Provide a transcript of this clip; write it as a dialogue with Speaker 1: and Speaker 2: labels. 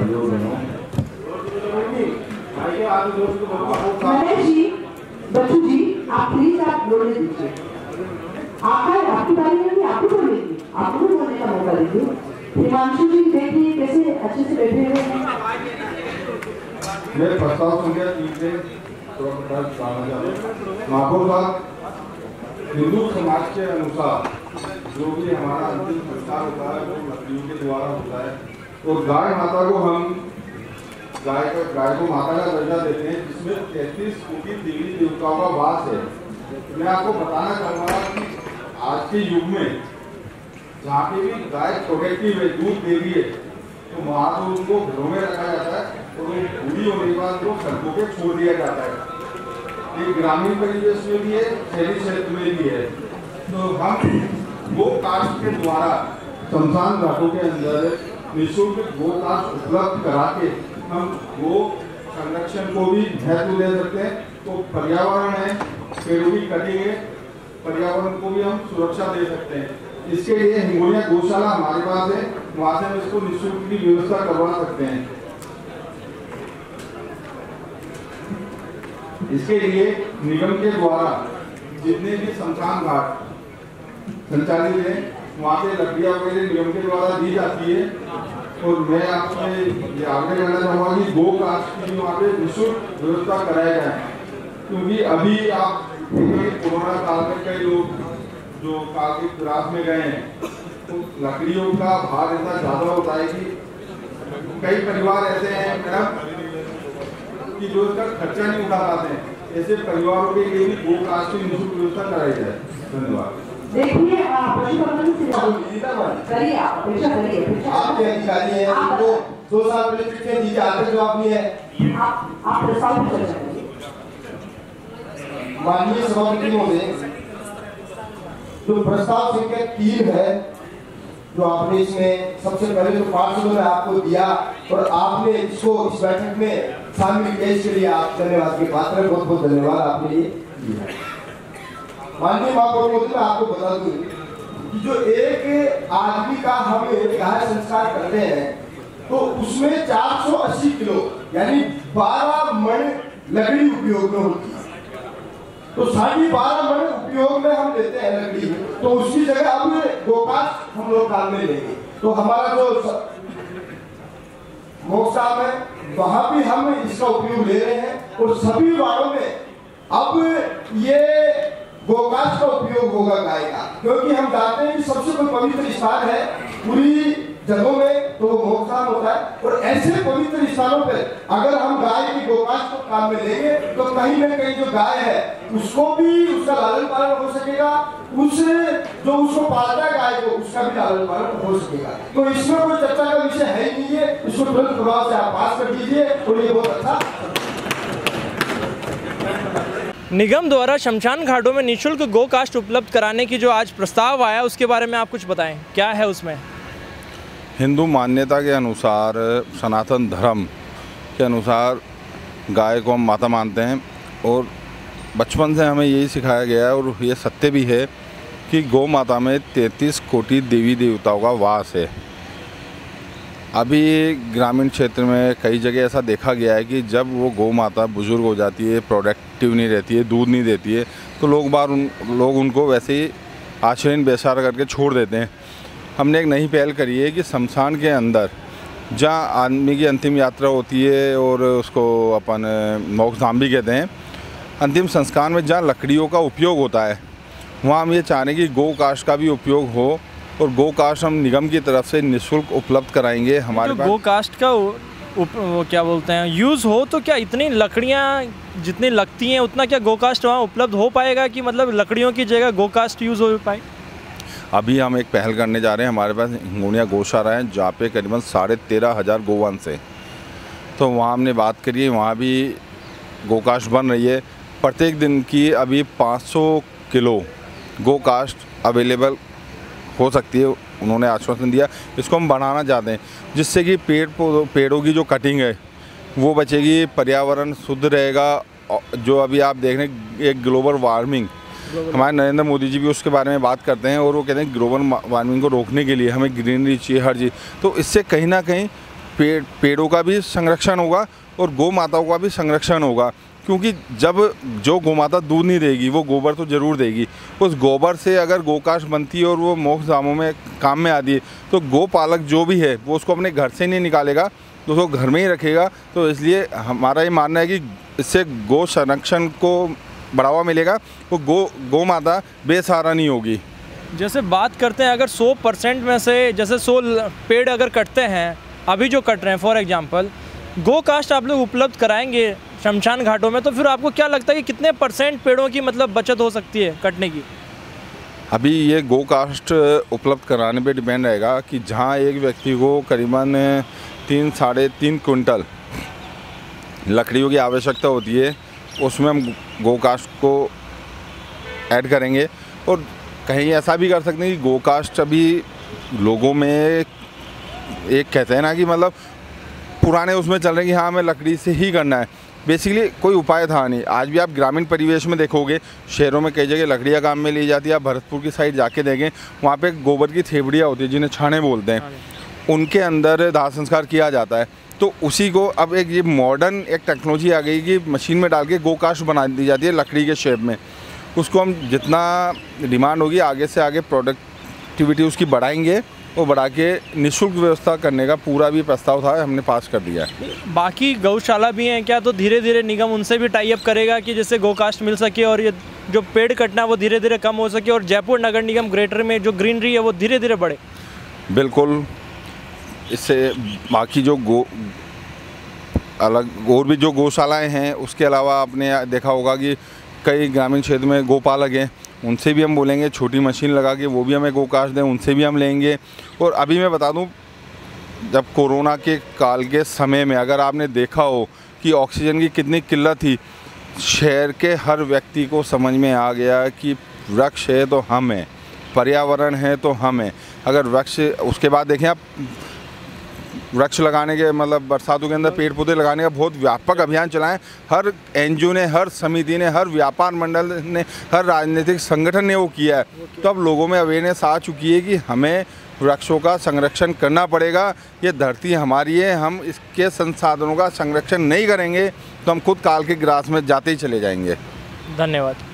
Speaker 1: भाइयों बहनों।
Speaker 2: महेश जी, बच्चू जी, आप प्लीज आप बोलने दीजिए। आपकी बारी नहीं, आपको बोलने की, आपको भी बोलने का मौका दीजिए। हिमांशु जी देखिए कैसे अच्छे से बैठे हुए हैं।
Speaker 1: मेरे प्रस्ताव संख्या 3 से महापौर साहब, हिंदू समाज के अनुसार जो भी हमारा अंतिम संस्कार होता है वो लकड़ियों के द्वारा होता है। तो गाय माता को हम गाय को माता का दर्जा देते हैं, जिसमें 33 कोटि देवी देवताओं का वास है। मैं आपको बताना चाहूँगा कि आज के युग में जहाँ पे भी गाय प्रोडक्टिव है, दूध दे रही है, तो वहाँ तो उनको घरों में रखा जाता है और वो बूढ़ी होने के बाद उनको सड़कों पे छोड़ दिया जाता है। ये ग्रामीण परिवेश में भी है, शहरी क्षेत्र में भी है। तो हम गो कास्ट के द्वारा शमशान घाटों के अंदर निःशुल्क गो कास्ट उपलब्ध करा के हम गो संरक्षण को भी महत्व दे सकते हैं। तो पर्यावरण है, पेड़ों की कटिंग है, पर्यावरण को भी हम सुरक्षा दे सकते हैं। इसके लिए हिंगोलिया गौशाला हमारे पास है, वहाँ से हम इसको निःशुल्क की व्यवस्था करवा सकते हैं। इसके लिए निगम के द्वारा जितने भी शमशान घाट संचालित है वहाँ पे लकड़ियाँ वगैरह निगम के द्वारा दी जाती है। और मैं आपसे ये आग्रह करना चाहूँगा कि गो कास्ट की वहाँ पे निःशुल्क व्यवस्था कराया जाए, क्योंकि अभी आप कोरोना काल में कई लोग जो काल के फिराक में गए हैं तो लकड़ियों का भार इतना ज़्यादा होता है कि कई परिवार ऐसे हैं मैडम कि जो इसका खर्चा नहीं उठा पाते हैं। ऐसे परिवारों के लिए भी गो कास्ट की निःशुल्क व्यवस्था कराई जाए। धन्यवाद।
Speaker 2: देखिए करिए आप
Speaker 3: आपके अधिकारी हैं, उनको 2 साल पहले चिट्ठियां दी, आज तक जवाब नहीं है।
Speaker 2: आप प्रस्ताव करें।
Speaker 3: माननीय सभापति महोदय, जो प्रस्ताव संख्या 3 है, जो आपने इसमें सबसे पहले जो 5 में आपको दिया और आपने इसको इस बैठक में शामिल किया, इसके लिए आप धन्यवाद के पात्र हैं। बहुत बहुत धन्यवाद आपके लिए। माननीय महापौर महोदय, मैं आपको बता दूं कि जो एक आदमी का हम गाय संस्कार करते हैं तो उसमें 480 किलो यानी 12 मण लकड़ी उपयोग में होती है। तो 12.5 मण उपयोग में हम लेते हैं लकड़ी, तो उसकी जगह अब गोकास्ट हम लोग काम में लेंगे। तो हमारा जो मोक्ष है वहां भी हम इसका उपयोग ले रहे हैं और सभी वार्डों में अब ये गोकास्ट का उपयोग होगा गाय का, क्योंकि हम जानते हैं कि सबसे कोई पवित्र स्थान है पूरी जगहों में तो वो मोक्षधाम होता है। और ऐसे पवित्र स्थानों पर अगर हम गाय की गोकास्ट को काम में लेंगे तो कहीं न कहीं जो गाय है उसको भी उसका लालन पालन हो सकेगा, उस जो उसको पालता है गाय को उसका भी लालन पालन हो सकेगा। तो इसमें कोई चर्चा का विषय है ही नहीं है, इसको तुरंत प्रभाव से आप पास कर दीजिए और ये बहुत अच्छा।
Speaker 4: निगम द्वारा शमशान घाटों में निःशुल्क गो कास्ट उपलब्ध कराने की जो आज प्रस्ताव आया उसके बारे में आप कुछ बताएं, क्या है उसमें?
Speaker 5: हिंदू मान्यता के अनुसार, सनातन धर्म के अनुसार गाय को हम माता मानते हैं और बचपन से हमें यही सिखाया गया है और ये सत्य भी है कि गौ माता में 33 कोटि देवी देवताओं का वास है। अभी ग्रामीण क्षेत्र में कई जगह ऐसा देखा गया है कि जब वो गौ माता बुजुर्ग हो जाती है, प्रोडक्टिव नहीं रहती है, दूध नहीं देती है, तो लोग उनको वैसे ही आश्रय बेसहारा करके छोड़ देते हैं। हमने एक नई पहल करी है कि शमशान के अंदर जहाँ आदमी की अंतिम यात्रा होती है और उसको अपन मोक्षधाम भी कहते हैं, अंतिम संस्कार में जहाँ लकड़ियों का उपयोग होता है वहाँ हम ये चाह रहे हैं कि गो कास्ट का भी उपयोग हो और गो कास्ट हम निगम की तरफ से निःशुल्क उपलब्ध कराएंगे। हमारे पास
Speaker 4: गो कास्ट का वो क्या बोलते हैं यूज़ हो तो क्या इतनी लकड़ियाँ जितनी लगती हैं उतना क्या गो कास्ट वहाँ उपलब्ध हो पाएगा कि मतलब लकड़ियों की जगह गो कास्ट यूज़ हो पाए?
Speaker 5: अभी हम एक पहल करने जा रहे हैं। हमारे पास हिंगोलिया गौशाला है जहाँ पे करीबन 13,500 गोवंश है, तो वहाँ हमने बात करी है, वहाँ भी गोकास्ट बन रही है। प्रत्येक दिन की अभी 500 किलो गोकास्ट अवेलेबल हो सकती है, उन्होंने आश्वासन दिया। इसको हम बढ़ाना चाहते हैं जिससे कि पेड़ों की जो कटिंग है वो बचेगी, पर्यावरण शुद्ध रहेगा। जो अभी आप देख रहे हैं एक ग्लोबल वार्मिंग, हमारे नरेंद्र मोदी जी भी उसके बारे में बात करते हैं और वो कहते हैं ग्लोबल वार्मिंग को रोकने के लिए हमें ग्रीनरी चाहिए हर चीज़। तो इससे कहीं ना कहीं पेड़ों का भी संरक्षण होगा और गौ माताओं का भी संरक्षण होगा। क्योंकि जब जो गौ माता दूध नहीं देगी वो गोबर तो ज़रूर देगी, उस गोबर से अगर गोकाष्ठ बनती है और वो मोक्ष धामों में काम में आती है तो गोपालक जो भी है वो उसको अपने घर से नहीं निकालेगा, तो उसको घर में ही रखेगा। तो इसलिए हमारा ये मानना है कि इससे गौ संरक्षण को बढ़ावा मिलेगा, वो गौ माता बेसहारा नहीं होगी।
Speaker 4: जैसे बात करते हैं अगर 100% में से जैसे 100 पेड़ अगर कटते हैं, अभी जो कट रहे हैं फॉर एग्जांपल, गो कास्ट आप लोग उपलब्ध कराएंगे शमशान घाटों में, तो फिर आपको क्या लगता है कि कितने % पेड़ों की मतलब बचत हो सकती है कटने की?
Speaker 5: अभी ये गो कास्ट उपलब्ध कराने पे डिपेंड रहेगा कि जहाँ एक व्यक्ति को करीबन 3-3.5 कुंटल लकड़ियों की आवश्यकता होती है, उसमें हम गो कास्ट को ऐड करेंगे। और कहीं ऐसा भी कर सकते हैं कि गो कास्ट अभी लोगों में एक कहते हैं ना कि मतलब पुराने उसमें चल रहे हैं कि हाँ हमें लकड़ी से ही करना है, बेसिकली कोई उपाय था नहीं। आज भी आप ग्रामीण परिवेश में देखोगे, शहरों में कई जगह लकड़ियाँ काम में ली जाती है। आप भरतपुर की साइड जाके देखें, वहाँ पे गोबर की थेपड़ियाँ होती है जिन्हें छाने बोलते हैं, उनके अंदर दाह संस्कार किया जाता है। तो उसी को अब एक ये मॉडर्न एक टेक्नोलॉजी आ गई कि मशीन में डाल के गोकाष्ठ बना दी जाती है लकड़ी के शेप में। उसको हम जितना डिमांड होगी आगे से आगे प्रोडक्टिविटी उसकी बढ़ाएंगे और बढ़ा के निःशुल्क व्यवस्था करने का पूरा भी प्रस्ताव था, हमने पास कर दिया है।
Speaker 4: बाकी गौशाला भी हैं क्या? तो धीरे धीरे निगम उनसे भी टाई अप करेगा कि जिससे गोकास्ट मिल सके और ये जो पेड़ कटना वो धीरे धीरे कम हो सके और जयपुर नगर निगम ग्रेटर में जो ग्रीनरी है वो धीरे धीरे बढ़े।
Speaker 5: बिल्कुल, इससे बाकी जो अलग और भी जो गौशालाएँ हैं उसके अलावा आपने देखा होगा कि कई ग्रामीण क्षेत्र में गोपालक हैं, उनसे भी हम बोलेंगे छोटी मशीन लगा के वो भी हमें गोकाष्ठ दें, उनसे भी हम लेंगे। और अभी मैं बता दूं, जब कोरोना के काल के समय में अगर आपने देखा हो कि ऑक्सीजन की कितनी किल्लत थी, शहर के हर व्यक्ति को समझ में आ गया कि वृक्ष है तो हम हैं, पर्यावरण है तो हम हैं। अगर वृक्ष, उसके बाद देखें आप वृक्ष लगाने के मतलब बरसातों के अंदर पेड़ पौधे लगाने का बहुत व्यापक अभियान चलाएं। हर एनजीओ ने, हर समिति ने, हर व्यापार मंडल ने, हर राजनीतिक संगठन ने वो किया है। तो अब लोगों में अवेयरनेस आ चुकी है कि हमें वृक्षों का संरक्षण करना पड़ेगा। ये धरती हमारी है, हम इसके संसाधनों का संरक्षण नहीं करेंगे तो हम खुद काल के ग्रास में जाते ही चले जाएंगे।
Speaker 4: धन्यवाद।